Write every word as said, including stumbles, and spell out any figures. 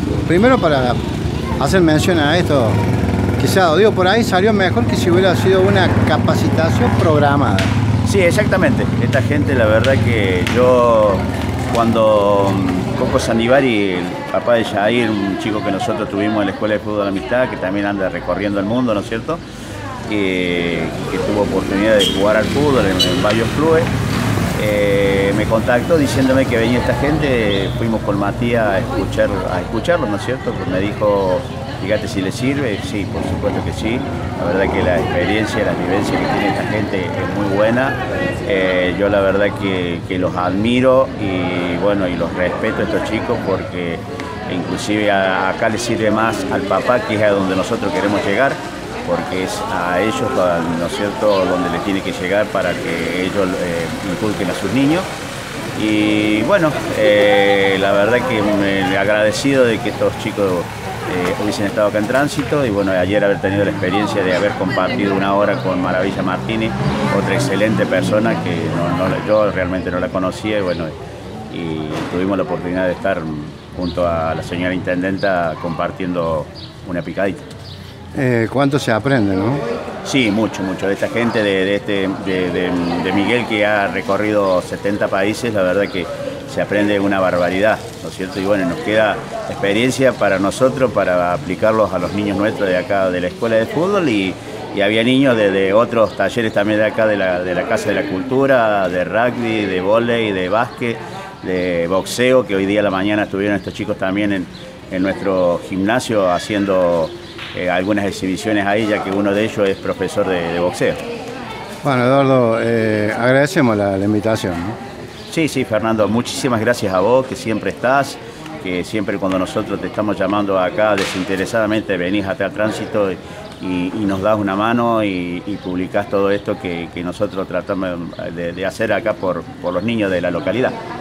primero para hacer mención a esto, quizá, digo, por ahí salió mejor que si hubiera sido una capacitación programada. Sí, exactamente. Esta gente, la verdad que yo, cuando Coco Sandivari, el papá de Jair, un chico que nosotros tuvimos en la Escuela de Fútbol de la Amistad, que también anda recorriendo el mundo, ¿no es cierto? Eh, que tuvo oportunidad de jugar al fútbol en, en varios clubes, eh, me contactó diciéndome que venía esta gente. Fuimos con Matías a, escuchar, a escucharlo, ¿no es cierto? Pues me dijo, fíjate si le sirve. Sí, por supuesto que sí. La verdad que la experiencia, la vivencia que tiene esta gente es muy buena. Eh, yo la verdad que, que los admiro y bueno, y los respeto a estos chicos, porque inclusive a, acá les sirve más al papá, que es a donde nosotros queremos llegar, porque es a ellos, ¿no es cierto?, donde les tiene que llegar para que ellos eh, inculquen a sus niños. Y bueno, eh, la verdad que me agradecido de que estos chicos eh, hubiesen estado acá en Tránsito, y bueno, ayer haber tenido la experiencia de haber compartido una hora con Maravilla Martínez, otra excelente persona que no, no, yo realmente no la conocía, y bueno, y tuvimos la oportunidad de estar junto a la señora intendenta compartiendo una picadita. Eh, ¿Cuánto se aprende, no? Sí, mucho, mucho. De esta gente, de, de, este, de, de, de Miguel, que ha recorrido setenta países, la verdad que se aprende una barbaridad, ¿no es cierto? Y bueno, nos queda experiencia para nosotros, para aplicarlos a los niños nuestros de acá, de la Escuela de Fútbol, y, y había niños de, de otros talleres también de acá, de la, de la Casa de la Cultura, de rugby, de vóley, de básquet, de boxeo, que hoy día a la mañana estuvieron estos chicos también en, en nuestro gimnasio haciendo Eh, algunas exhibiciones ahí, ya que uno de ellos es profesor de, de boxeo. Bueno, Eduardo, eh, agradecemos la, la invitación, ¿no? Sí, sí, Fernando, muchísimas gracias a vos, que siempre estás, que siempre cuando nosotros te estamos llamando acá desinteresadamente venís hasta el Tránsito y, y nos das una mano y, y publicás todo esto que, que nosotros tratamos de, de hacer acá por, por los niños de la localidad.